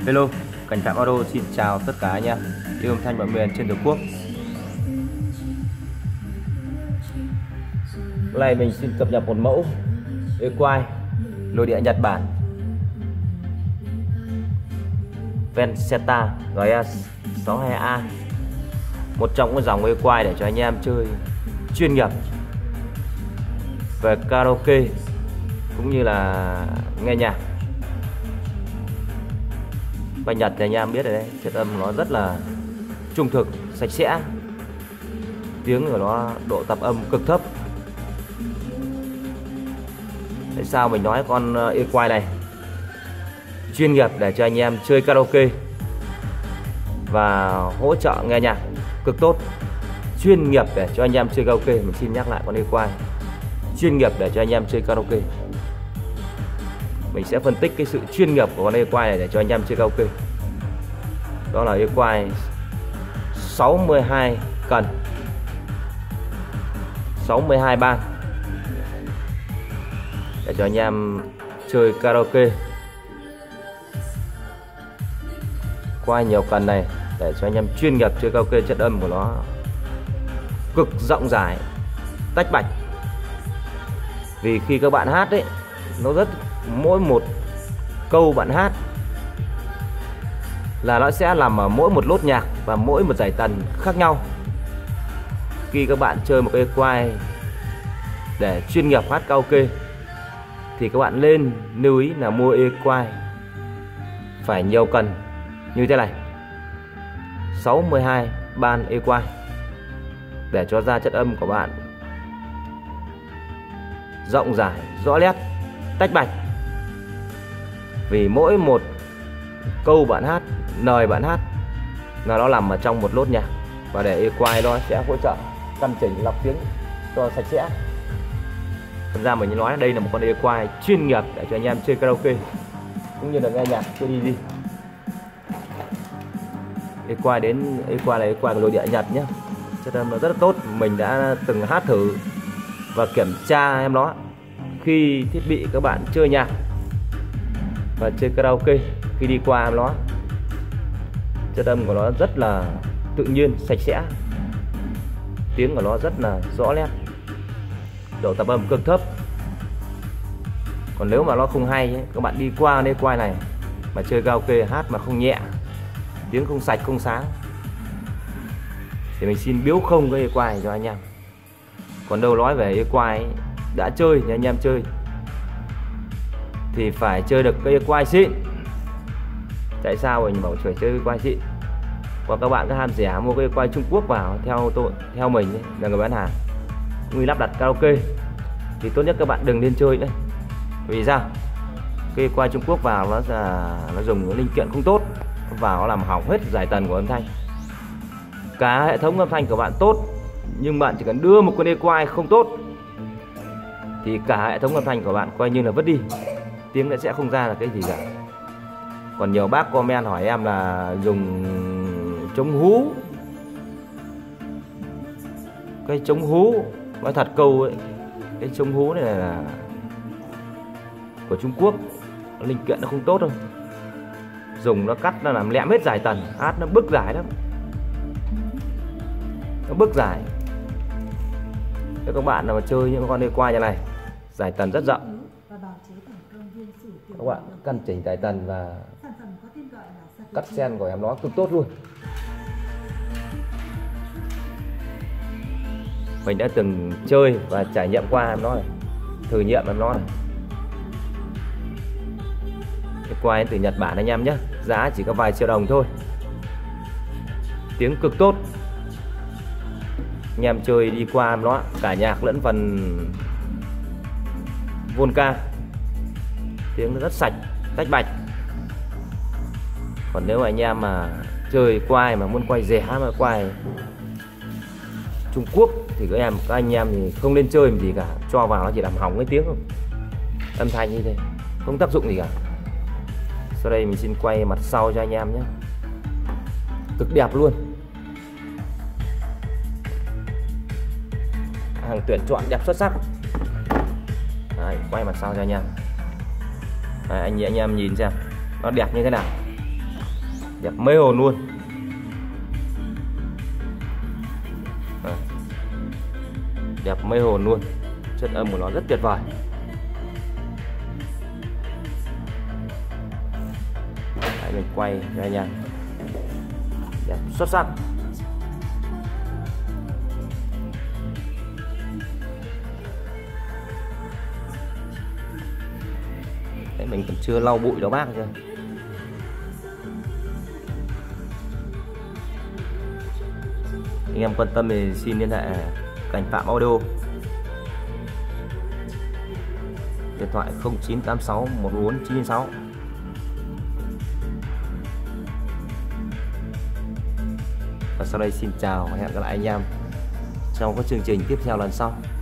Hello, Cảnh Phạm Auto xin chào tất cả anh em yêu âm thanh mọi miền trên Tổ quốc. Hôm nay mình xin cập nhật một mẫu Equine nội địa Nhật Bản Vencetta GS62A, một trong những dòng Equine để cho anh em chơi chuyên nghiệp về karaoke cũng như là nghe nhạc. Bài Nhật thì anh em biết rồi đấy, chất âm nó rất là trung thực, sạch sẽ, tiếng của nó độ tập âm cực thấp. Tại sao mình nói con Equine này chuyên nghiệp để cho anh em chơi karaoke và hỗ trợ nghe nhạc cực tốt, chuyên nghiệp để cho anh em chơi karaoke. Mình xin nhắc lại con Equine chuyên nghiệp để cho anh em chơi karaoke. Mình sẽ phân tích cái sự chuyên nghiệp của con Equine này để cho anh em chơi karaoke. Đó là Equine 62 cần, 62 ban để cho anh em chơi karaoke. Qua nhiều cần này để cho anh em chuyên nghiệp chơi karaoke, chất âm của nó cực rộng rãi, tách bạch. Vì khi các bạn hát ấy, nó rất mỗi một câu bạn hát là nó sẽ nằm ở mỗi một lốt nhạc và mỗi một dải tần khác nhau. Khi các bạn chơi một cái Equine để chuyên nghiệp hát karaoke thì các bạn lên lưu ý là mua Equine phải nhiều cần như thế này, 62 ban Equine để cho ra chất âm của bạn rộng rãi, rõ nét, tách bạch. Vì mỗi một câu bạn hát, lời bạn hát là nó nằm ở trong một lốt nhạc, và để Equine nó sẽ hỗ trợ căn chỉnh lọc tiếng cho sạch sẽ. Thật ra mình nói đây là một con Equine chuyên nghiệp để cho anh em chơi karaoke cũng như là nghe nhạc chơi đi đi. Equine là Equine của nội địa Nhật nhé, chất âm nó rất là tốt. Mình đã từng hát thử và kiểm tra em nó khi thiết bị các bạn chơi nhạc và chơi karaoke. Khi đi qua em nó, chất âm của nó rất là tự nhiên, sạch sẽ, tiếng của nó rất là rõ nét, độ tập âm cực thấp. Còn nếu mà nó không hay ấy, các bạn đi qua Equine này mà chơi karaoke hát mà không nhẹ, tiếng không sạch không sáng thì mình xin biếu không cái Equine cho anh em. Còn đâu nói về Equine đã chơi thì anh em chơi thì phải chơi được cái Equine xịn. Tại sao mình bảo phải chơi Equine xịn? Còn các bạn cứ ham rẻ mua cái Equine Trung Quốc vào theo mình ấy, là người bán hàng cũng như lắp đặt karaoke thì tốt nhất các bạn đừng nên chơi nữa. Vì sao? Cái Equine Trung Quốc vào nó dùng những linh kiện không tốt, vào nó làm hỏng hết giải tần của âm thanh. Cả hệ thống âm thanh của bạn tốt, nhưng bạn chỉ cần đưa một con Equine không tốt thì cả hệ thống âm thanh của bạn coi như là vứt đi, tiếng nó sẽ không ra là cái gì cả. Còn nhiều bác comment hỏi em là dùng chống hú, cái chống hú, nói thật câu ấy, cái chống hú này là của Trung Quốc, linh kiện nó không tốt đâu, dùng nó cắt nó làm lẹm hết giải tần, hát nó bức giải lắm, nó bức giải. Nếu các bạn nào mà chơi những con Equine như này, giải tần rất rộng, các bạn căn chỉnh giải tần và cắt sen của em nó cực tốt luôn. Mình đã từng chơi và trải nghiệm qua em nó này, thử nghiệm em nó này. Equine từ Nhật Bản anh em nhé, giá chỉ có vài triệu đồng thôi, tiếng cực tốt. Anh em chơi đi qua em nó cả nhạc lẫn phần Volca, tiếng nó rất sạch, tách bạch. Còn nếu mà anh em mà chơi Equine mà muốn quay rẻ mà quay Trung Quốc thì các anh em thì không nên chơi làm gì cả, cho vào nó chỉ làm hỏng cái tiếng không, âm thanh như thế không tác dụng gì cả. Sau đây mình xin quay mặt sau cho anh em nhé, cực đẹp luôn, hàng tuyển chọn đẹp xuất sắc. Đấy, quay mặt sau cho anh em. Đấy, anh em nhìn xem nó đẹp như thế nào. Đẹp mê hồn luôn. Đẹp mê hồn luôn, chất âm của nó rất tuyệt vời. Đấy, mình quay cho anh em. Đẹp xuất sắc. Đấy, mình còn chưa lau bụi đâu bác cơ. Anh em quan tâm thì xin liên hệ Cảnh Phạm Audio, điện thoại 0986 14996. Và sau đây xin chào và hẹn gặp lại anh em trong các chương trình tiếp theo lần sau.